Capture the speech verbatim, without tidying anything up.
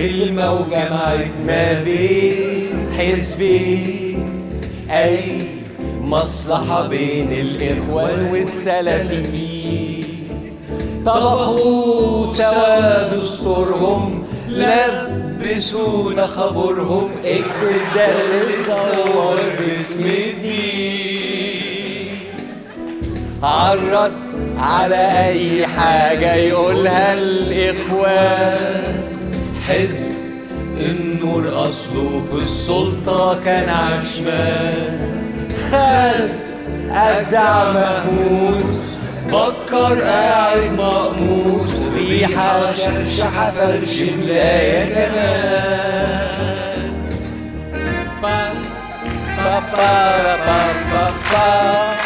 كلمة وجمعت ما بين حزبين، أي مصلحة بين الإخوان والسلفيين. طبخوا سوا دستورهم، لبسونا خبرهم، اكتب ده اتصور باسم الدين. عرض على أي حاجة يقولها الإخوان، حزب النور أصله في السلطة كان عشمان. خد أجدع مهموس، بكر قاعد مقموس، ريحة شرشحة فرش ملاية كمان.